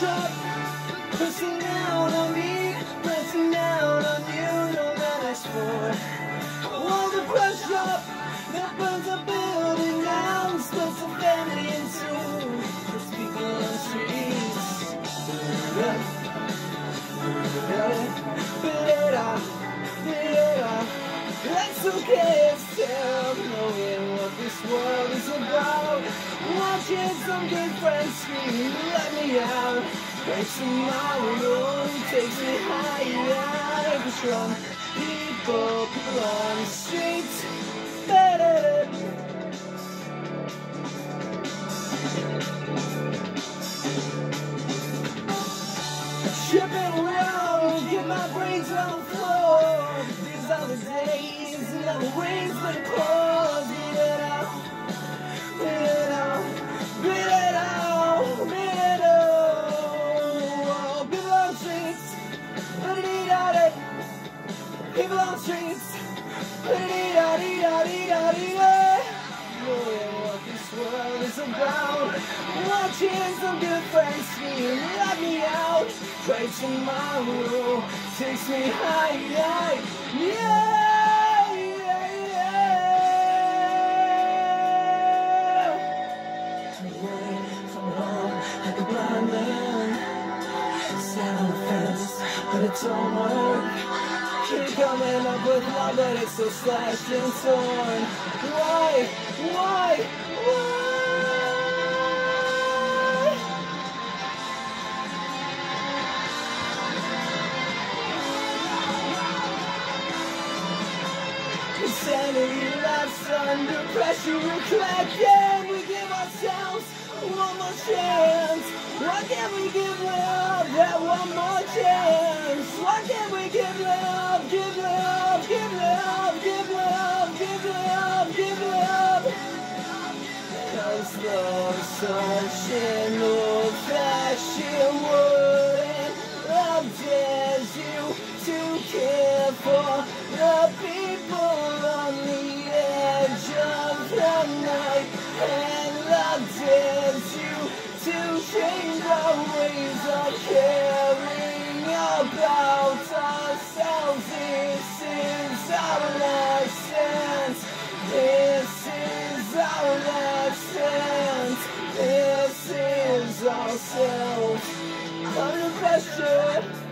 up, pressing down on me, pressing down on you, no man asked for. All the brush up that burns a building down, splits a family in two, puts people on the streets. That's okay, it's tough knowing what this world is about. Watching some good friends scream, let me out. But tomorrow takes me higher. From people on the streets. Tripping around, get my brains on the floor. These are the days, and the rain's been poured. Beat it out, beat it out, beat it out, beat it out. People on the streets, ba-da-dee-da-dee. People on the streets, ba-da-dee-da-dee-da-dee-da-dee-da. Knowing what this world is about. Watching some good friends scream, let me out. Pray tomorrow takes me high, yeah, yeah, yeah. Away from home like a blind man, sat on the fence, but it don't work. Keep coming up with love, but it's so slashed and torn. Why, why, why? Sanity laughs under pressure, we're cracking. We give ourselves one more chance. Why can't we give love that one more chance? Why can't we give love, give love, give love, give love, give love, give love? Cause love's such an old-fashioned word, and love dares you to care for the people on the edge of the night, and love dares you to change our ways of caring about ourselves. This is our last chance. This is our last chance. This is ourselves under pressure.